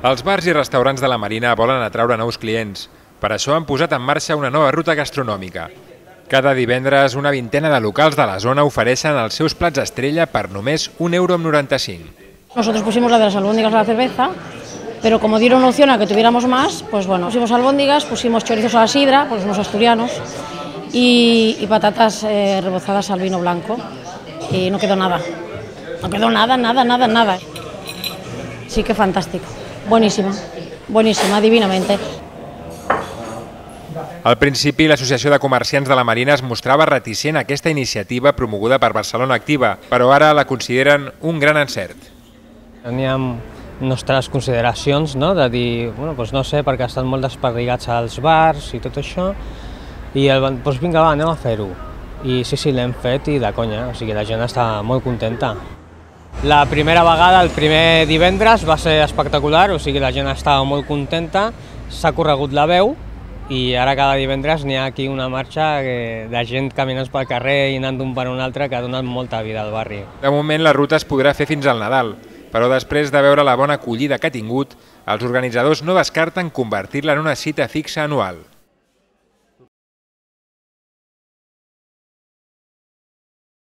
Els bars i restaurants de la Marina volen atraure nous clients. Per això han posat en marxa una nova ruta gastronòmica. Cada divendres, una vintena de locals de la zona ofereixen els seus plats estrella per només €1,95. Nosotros pusimos la de las albóndigas a la cerveza, pero como dieron opción a que tuviéramos más, pues bueno, pusimos albóndigas, pusimos chorizos a la sidra, porque somos asturianos, y patatas rebozadas al vino blanco. Y no quedó nada. No quedó nada. Sí que fantástico. Buenísima, buenísima, divinamente. Al principi, l'Associació de Comerciants de la Marina es mostrava reticent a aquesta iniciativa promoguda per Barcelona Activa, però ara la consideren un gran encert. Teníem nostres consideracions, no? De dir, bueno, doncs no sé, perquè estan molt desperdigats als bars i tot això, i doncs vinga, va, anem a fer-ho. I sí, l'hem fet i de conya, o sigui, la gent està molt contenta. La primera vegada, el primer divendres, va ser espectacular, o sigui, la gent estava molt contenta, s'ha corregut la veu, i ara cada divendres n'hi ha aquí una marxa de gent caminant pel carrer i anant d'un per un altre que ha donat molta vida al barri. De moment la ruta es podrà fer fins al Nadal, però després de veure la bona acollida que ha tingut, els organitzadors no descarten convertir-la en una cita fixa anual.